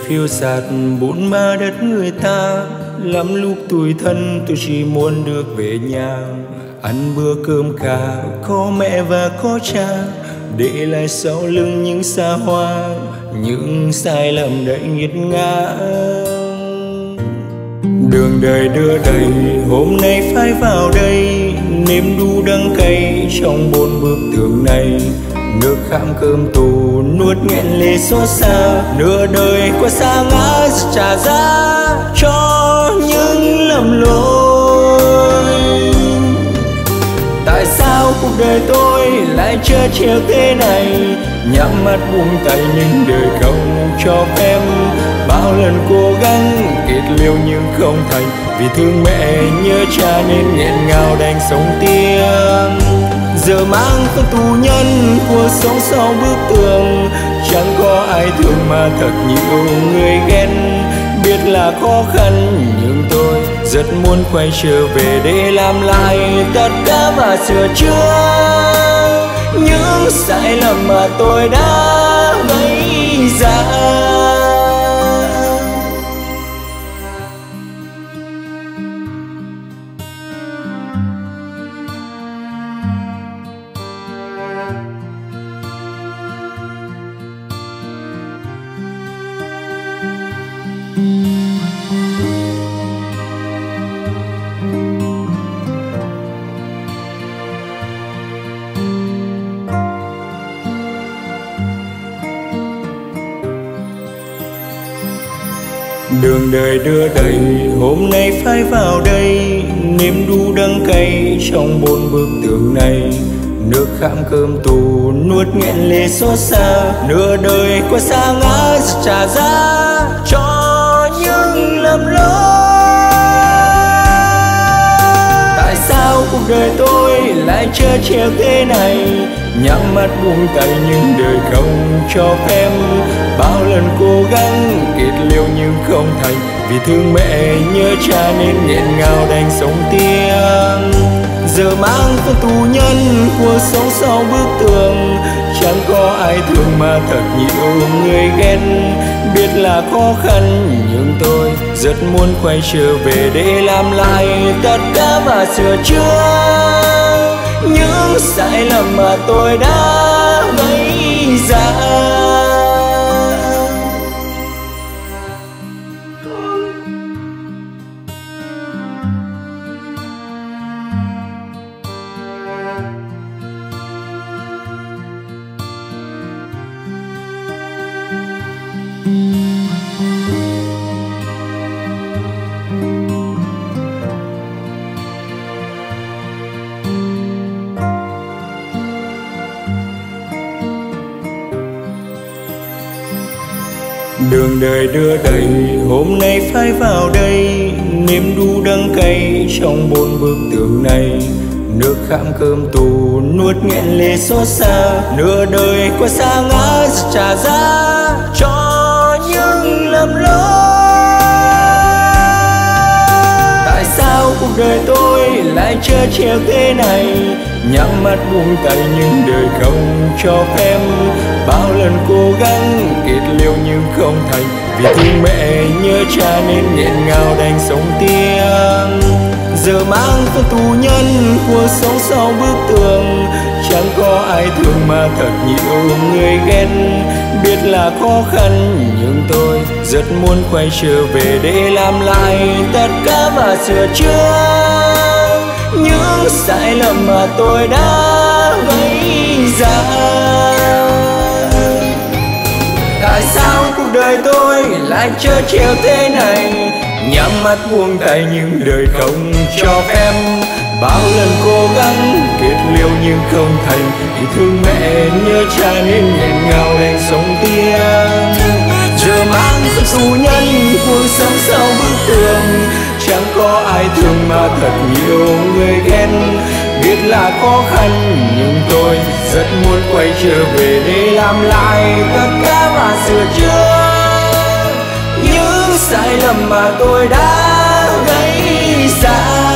phiêu dạt bốn ba đất người ta. Lắm lúc tủi thân tôi chỉ muốn được về nhà, ăn bữa cơm cà có mẹ và có cha, để lại sau lưng những xa hoa, những sai lầm đầy nghiệt ngã. Đường đời đưa đẩy hôm nay phải vào đây, nếm đu đắng cay trong bốn bức tường này. Nước khám cơm tù nuốt nghẹn lệ xót xa, nửa đời qua xa ngã trả giá cho những lầm lỗi. Tại sao cuộc đời tôi lại trơ trêu thế này, nhắm mắt buông tay nhưng đời không cho phép. Bao lần cố gắng kết liễu nhưng không thành, vì thương mẹ nhớ cha nên nghẹn ngào đành sống tiếp. Giờ mang con tù nhân cuộc sống sau bức tường, chẳng có ai thương mà thật nhiều người ghen. Biết là khó khăn nhưng tôi rất muốn quay trở về để làm lại tất cả và sửa chữa những sai lầm mà tôi đã gây ra. Đường đời đưa đẩy hôm nay phải vào đây, nếm đu đắng cay trong bốn bức tường này. Nước khám cơm tù nuốt nghẹn lệ xót xa, nửa đời qua xa ngã trả giá cho những lầm lỗi. Tại sao cuộc đời tôi lại trơ trêu thế này, nhắm mắt buông tay nhưng đời không cho phép. Bao lần cố gắng kết liễu nhưng không thành, vì thương mẹ nhớ cha nên nghẹn ngào đành sống tiếp. Giờ mang con tù nhân cuộc sống sau bức tường, chẳng có ai thương mà thật nhiều người ghen. Biết là khó khăn nhưng tôi rất muốn quay trở về để làm lại tất cả và sửa chữa những sai lầm mà tôi đã gây ra. Đường đời đưa đẩy hôm nay phải vào đây, nếm đu đắng cay trong bốn bức tường này. Nước khám cơm tù nuốt nghẹn lệ xót xa, nửa đời qua xa ngã trả giá cho những lầm lỗi. Tại sao cuộc đời tôi lại trơ trêu thế này, nhắm mắt buông tay nhưng đời không cho phép. Bao lần cố gắng kết liễu nhưng không thành, vì thương mẹ nhớ cha nên nghẹn ngào đành sống tiếp. Giờ mang con tù nhân cuộc sống sau bức tường, chẳng có ai thương mà thật nhiều người ghen. Biết là khó khăn nhưng tôi rất muốn quay trở về để làm lại tất cả và sửa chữa những sai lầm mà tôi đã gây ra. Tại sao cuộc đời tôi lại trơ trêu thế này, nhắm mắt buông tay nhưng đời không cho phép. Bao lần cố gắng kết liễu nhưng không thành, vì thương mẹ nhớ cha nên nghẹn ngào đành sống tiếp. Giờ mang con tù nhân cuộc sống sau bức tường, chẳng có ai thương mà thật nhiều người ghen. Biết là khó khăn nhưng tôi rất muốn quay trở về để làm lại tất cả và sửa chữa những sai lầm mà tôi đã gây ra.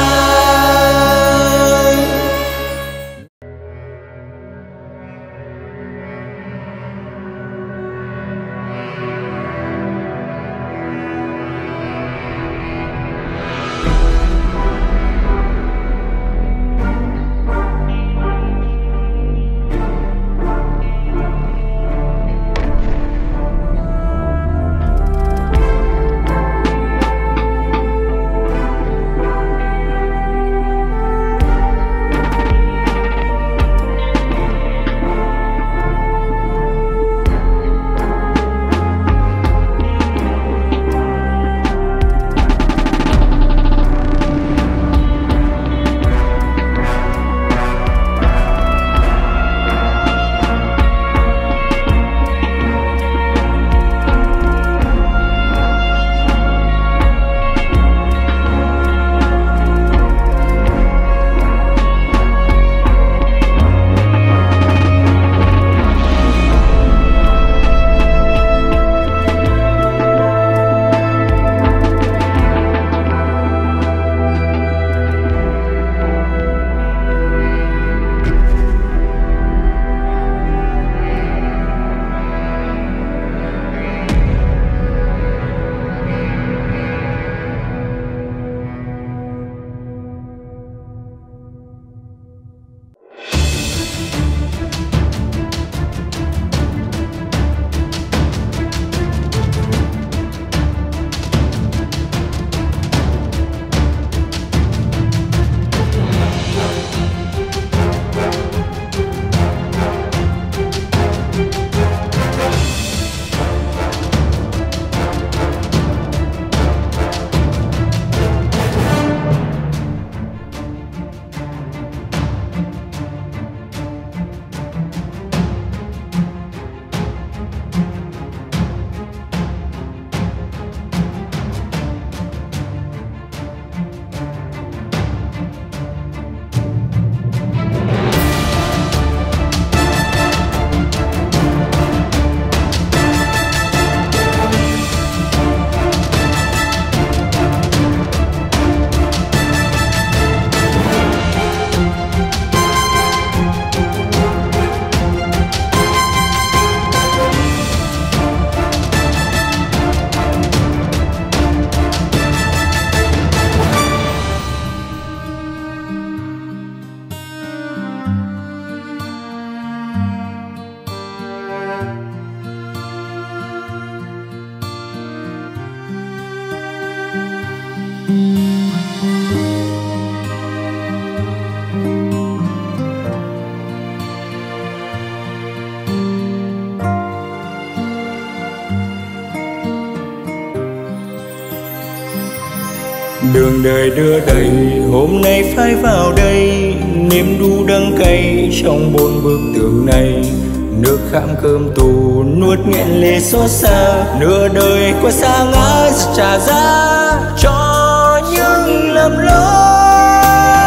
Đường đời đưa đẩy, hôm nay phải vào đây, nếm đu đắng cay trong 4 bức tường này. Nước khám cơm tù nuốt nghẹn lệ xót xa, nửa đời qua xa ngã trả giá cho những lầm lỗi.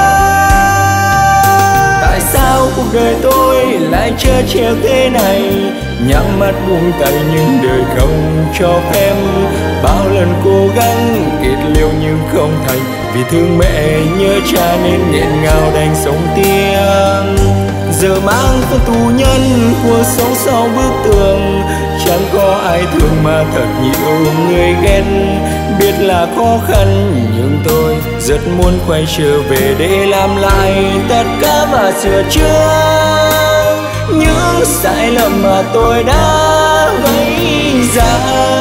Tại sao cuộc đời tôi lại trơ trêu thế này, nhắm mắt buông tay nhưng đời không cho phép. Bao lần cố gắng kết liễu nhưng không thành, vì thương mẹ nhớ cha nên nghẹn ngào đành sống tiếp. Giờ mang con tù nhân cuộc sống sau bức tường, chẳng có ai thương mà thật nhiều người ghét. Biết là khó khăn nhưng tôi rất muốn quay trở về để làm lại tất cả và sửa chữa những sai lầm mà tôi đã gây ra.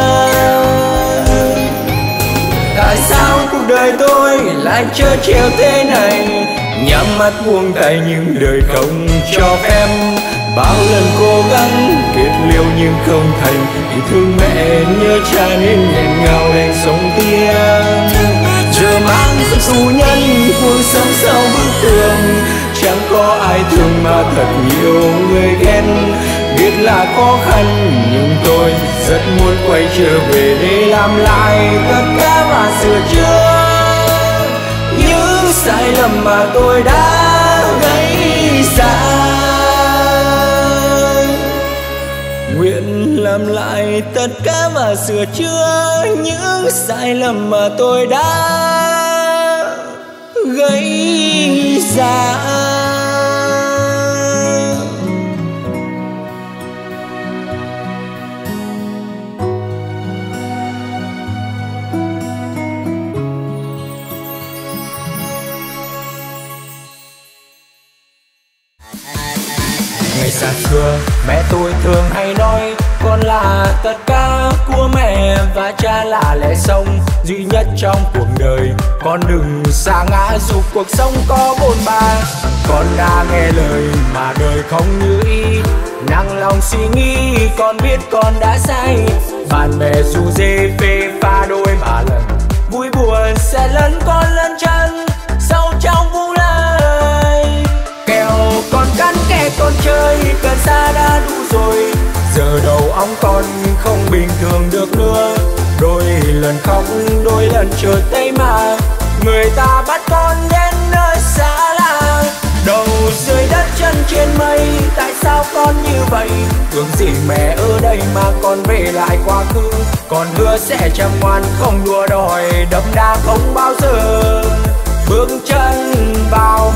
Tại sao cuộc đời tôi lại trơ trêu thế này, nhắm mắt buông tay nhưng đời không cho phép. Bao lần cố gắng kết liễu nhưng không thành, vì thương mẹ nhớ cha nên nghẹn ngào đành sống tiếp. Giờ mang giấc tù nhân cuộc sống sau bức tường, chẳng có ai thương mà thật nhiều người ghét. Biết là khó khăn nhưng tôi rất muốn quay trở về để làm lại tất cả và sửa chữa những sai lầm mà tôi đã gây ra. Nguyện làm lại tất cả và sửa chữa những sai lầm mà tôi đã gây ra. Ngày xa xưa mẹ tôi thường hay nói, con là tất cả của mẹ và cha là lẽ sống duy nhất trong cuộc đời. Con đừng sa ngã dù cuộc sống có bôn ba, con đã nghe lời mà đời không như ý. Nặng lòng suy nghĩ con biết con đã sai, bạn bè dù dê phê pha đôi ba lần, vui buồn sẽ lẫn con lẫn chân sâu trong vũ lai. Kèo con cắn kẻ con chơi cần xa đã đủ rồi, giờ đầu óc con không bình thường được nữa. Đôi lần khóc đôi lần trượt tay mà người ta bắt con đến nơi xa lạ. Đầu dưới đất chân trên mây, tại sao con như vậy? Thương gì mẹ ở đây mà con về lại quá khứ. Con hứa sẽ chăm ngoan không đua đòi, đậm đà không bao giờ bước chân vào